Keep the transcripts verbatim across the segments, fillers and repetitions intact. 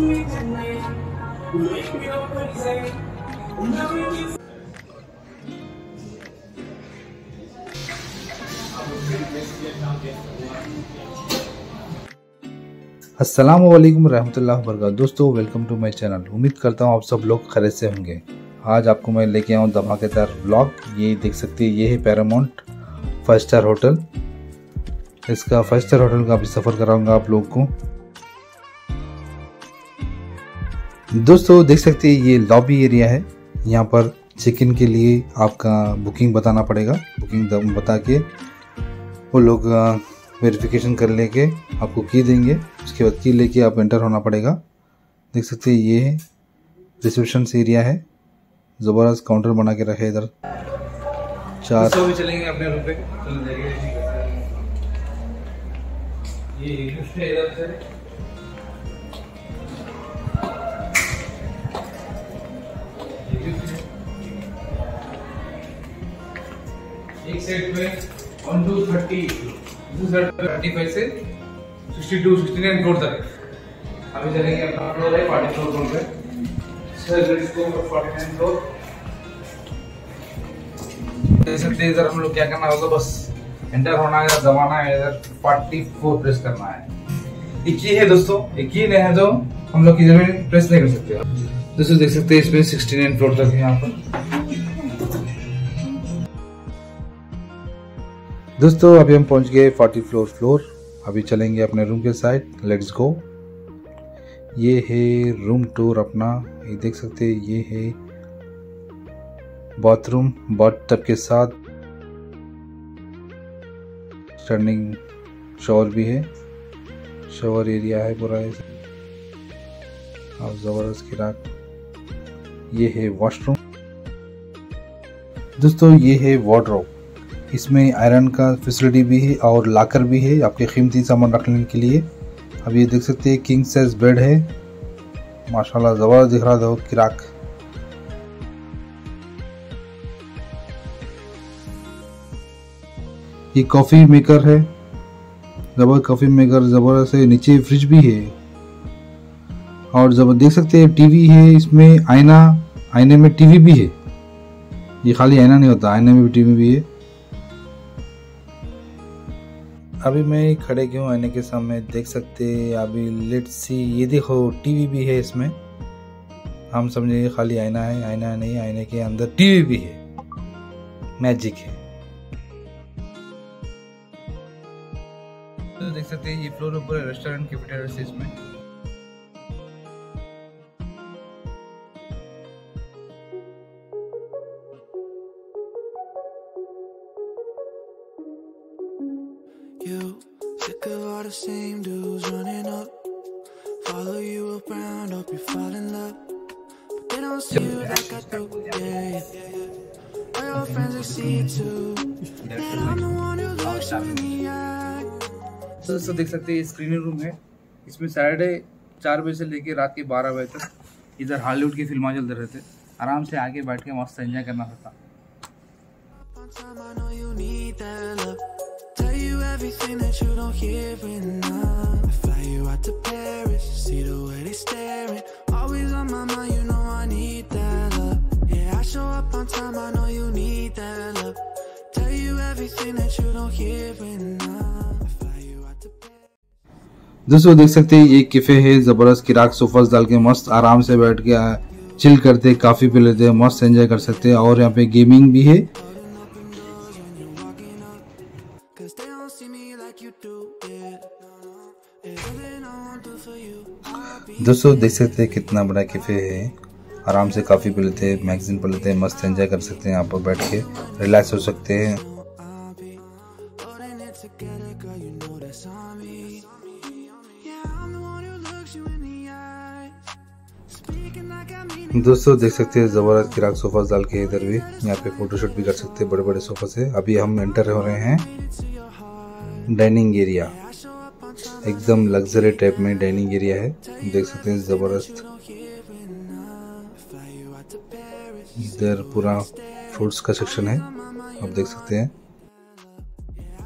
अस्सलामु अलैकुम रहमतुल्लाहि व बरकातहू। दोस्तों वेलकम टू माय चैनल। उम्मीद करता हूँ आप सब लोग खैरियत से होंगे। आज आपको मैं लेके आऊँ धमाकेदार व्लॉग। ये देख सकते हैं, ये है पैरामाउंट फाइव स्टार होटल। इसका फाइव स्टार होटल का अभी सफ़र कराऊंगा आप लोग को। दोस्तों देख सकते हैं, ये लॉबी एरिया है। यहाँ पर चेक इन के लिए आपका बुकिंग बताना पड़ेगा। बुकिंग बता के वो लोग वेरिफिकेशन कर लेके आपको की देंगे। उसके बाद की लेके आप एंटर होना पड़ेगा। देख सकते हैं, ये रिसेप्शन एरिया है। ज़बरदस्त काउंटर बना के रखे इधर। चार भी चलेंगे अपने रूम पे। ये लिफ्ट है इधर से। एक सेट में one two thirty thirty five से sixty two sixty nine floor तक। अभी चलेंगे अपना फ्लोर है फोर्टी फ्लोर फ्लोर पे। फोर्टी नाइन फ्लोर देख सकते हैं। इधर हम लोग क्या करना होगा, बस एंटर होना है, दबाना है, इधर फोर्टी फोर प्रेस करना है। एक ही है दोस्तों, एक ही नहीं है तो हम लोग किधर भी प्रेस नहीं कर सकते। दोस्तों देख सकते हैं, इसमें सिक्सटी नाइन फ्लोर तक है यहाँ पर। दोस्तों अभी हम पहुंच गए फोर्टी फ्लोर फ्लोर। अभी चलेंगे अपने रूम के साइड। Let's go. ये है रूम टूर अपना। ये देख सकते हैं, ये है बाथरूम बाथटब के साथ। स्टैंडिंग शॉवर भी है, शॉवर एरिया है पूरा। और ज़बरदस्त किराक। ये है वॉशरूम। दोस्तों ये है वार्डरोब। इसमें आयरन का फैसिलिटी भी है और लॉकर भी है आपके कीमती सामान रखने के लिए। अब ये देख सकते हैं, किंग साइज बेड है। माशाल्लाह ज़बरदस्त दिख रहा था वो किराक। ये कॉफ़ी मेकर है, जबरदस्त कॉफ़ी मेकर ज़बरदस्त है। नीचे फ्रिज भी है और जब देख सकते हैं टीवी है इसमें। आईना, आईने में टीवी भी है। ये खाली आईना नहीं होता, आईने में भी टीवी भी है। अभी मैं खड़े क्यों आईने के सामने, देख सकते हैं। अभी लेट्स सी, ये देखो टीवी भी है इसमें। हम समझेंगे खाली आईना है, आईना नहीं, आईने के अंदर टीवी भी है। मैजिक है। तो देख सकते हैं, ये फ्लोर ऊपर रेस्टोरेंट कैफेटेरिया है इसमें। You sick of all the same dudes running up, follow you around, hope you fall in love, but they don't see you like I do. Yeah, all your friends they see too, that I'm the one who looks you in the eye. दोस्तों देख सकते हैं, ये screening room है। इसमें Saturday चार बजे से लेके रात के बारह बजे तक इधर हॉलीवुड की फिल्में चलते रहते। आराम से आके बैठ के मस्त एंजॉय करना होता। Everything that you don't hear enough. I fly you out to Paris, see the way they staring. Always on my mind, you know I need that love. Yeah, I show up on time, I know you need that love. Tell you everything that you don't hear enough. I fly you out to Paris. दोस्तों देख सकते हैं, ये cafe है ज़बरदस्त। किराक sofas डाल के मस्त आराम से बैठ के चिल करते, काफ़ी पी लेते, मस्त एंजॉय कर सकते हैं। और यहाँ पे गेमिंग भी है। दोस्तों देख सकते हैं, कितना बड़ा कैफे है। आराम से काफ़ी पी लेते हैं, मैगजीन पढ़ लेते हैं, मस्त एंजॉय कर सकते हैं। यहाँ पर बैठ के रिलैक्स हो सकते हैं। दोस्तों देख सकते हैं, ज़बरदस्त किराक सोफा डाल के इधर भी यहाँ पे फोटोशूट भी कर सकते हैं बड़े बड़े सोफा से। अभी हम एंटर हो रहे हैं डाइनिंग एरिया। एकदम लग्जरी टाइप में डाइनिंग एरिया है। देख सकते हैं ज़बरदस्त। इधर पूरा फ्रूट्स का सेक्शन है, आप देख सकते हैं।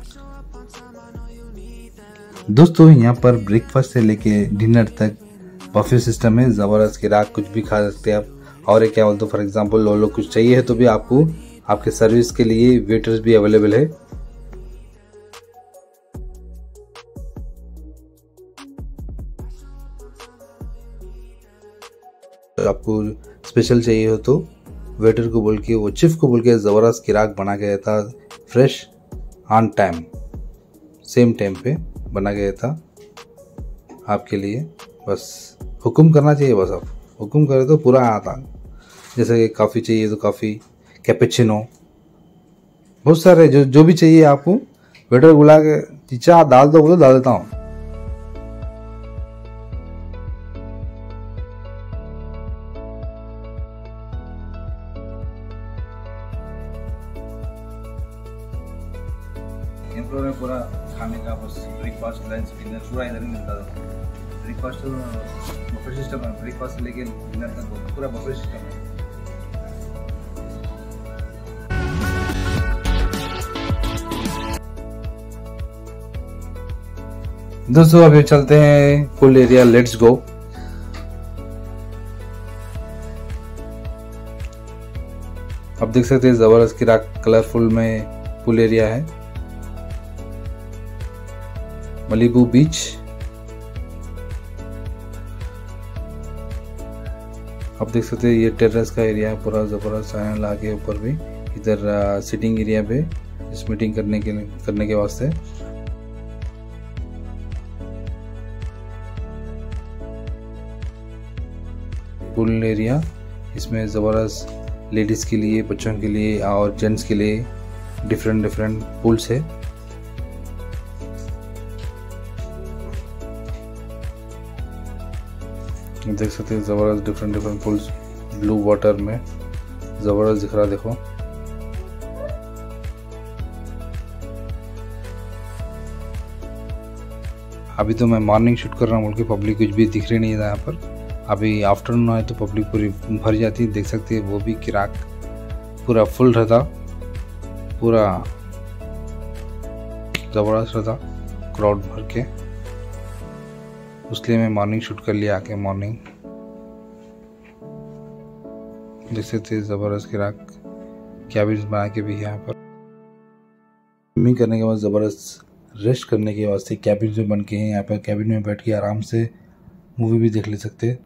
दोस्तों यहाँ पर ब्रेकफास्ट से लेके डिनर तक बफे सिस्टम है, ज़बरदस्त किराक, कुछ भी खा सकते हैं आप। और एक क्या बोलते फॉर एग्जांपल लो लोग कुछ चाहिए है तो भी आपको आपके सर्विस के लिए वेटर्स भी अवेलेबल है। तो आपको स्पेशल चाहिए हो तो वेटर को बोल के, वो चिफ को बोल के ज़बरदस्त किराक बना के देता, fresh on time, same time पे बना के देता आपके लिए। बस हुक्म करना चाहिए, बस आप हुक्म करें तो पूरा आता। जैसे कि कॉफ़ी चाहिए तो कॉफ़ी, कैपेचिनो, बहुत सारे जो जो भी चाहिए आपको वेटर बुला के चाह डाल दो बोलो डाल देता हूँ। एम्प्लॉयर में पूरा खाने का बस ब्रेकफास्ट लंच डिनर पूरा इधर ही मिलता था। ब्रेकफास्ट तो बफे सिस्टम है, ब्रेकफास्ट से लेके डिनर तक पूरा बफे सिस्टम है। दोस्तों अभी चलते हैं पूल एरिया, लेट्स गो। आप देख सकते हैं जबरदस्त किराक कलरफुल में पूल एरिया है, मलीबू बीच। आप देख सकते हैं ये टेरेस का एरिया है पूरा जबरदस्त, आयरन ला के ऊपर भी इधर सिटिंग एरिया पे इस मीटिंग करने के करने के वास्ते। पूल एरिया, इसमें ज़बरदस्त लेडीज़ के लिए, बच्चों के लिए और जेंट्स के लिए डिफरेंट डिफरेंट पूल्स है। देख सकते हैं ज़बरदस्त different different pools, blue water में ज़बरदस्त दिख रहा, देखो। अभी तो मैं मॉर्निंग शूट कर रहा हूँ बोल के पब्लिक कुछ भी दिख रही नहीं था यहाँ पर। अभी आफ्टरनून आए तो पब्लिक पूरी भर जाती है, देख सकते हैं वो भी किराक पूरा फुल रहता, पूरा ज़बरदस्त रहता क्राउड भर के। उसलिए मैं मॉर्निंग शूट कर लिया आके, मॉर्निंग देख सकते हैं ज़बरदस्त किराक कैबिन बना के भी यहाँ पर। स्विमिंग करने के बाद ज़बरदस्त रेस्ट करने के वास्ते कैबिन जो बन के हैं यहाँ पर, कैबिन में बैठ के आराम से मूवी भी देख ले सकते हैं।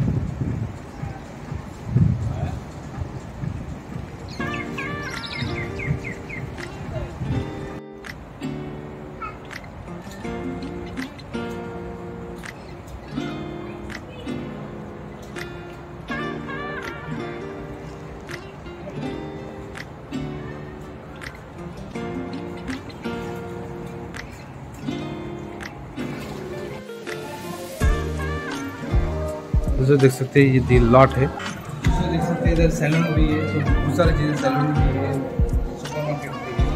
तो देख सकते हैं ये दी लॉट है, तो देख सकते हैं इधर सैलून भी है, तो बहुत सारी चीज़ें, सैलून भी है, सुपरमार्केट भी है।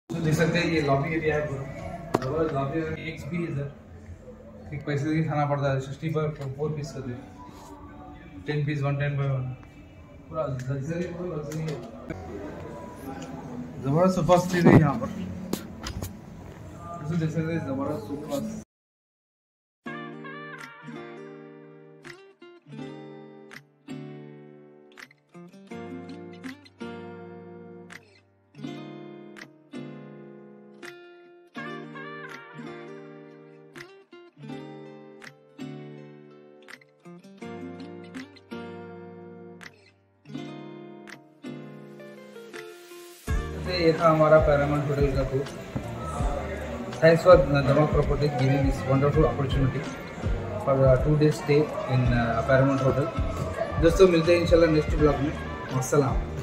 तो देख सकते हैं ये लॉबी एरिया है पूरा, जबरदस्त लॉबी है। एक भी इधर एक पैसे देके खाना पड़ता है, सिक्सटी पर फोर पीस कर दे, ten piece one ten by one, पूरा लग्जरी, पूरा लग्जरी है। जबरदस्त सोफा सेट है यहाँ पर, देख सकते हैं जबरदस्त सोफा। ये था हमारा पैरामाउंट होटल का tour. Thanks for Damac properties giving this wonderful opportunity for two days stay in Paramount hotel. दोस्तों मिलते हैं इंशाल्लाह नेक्स्ट ब्लॉग में। अस्सलाम।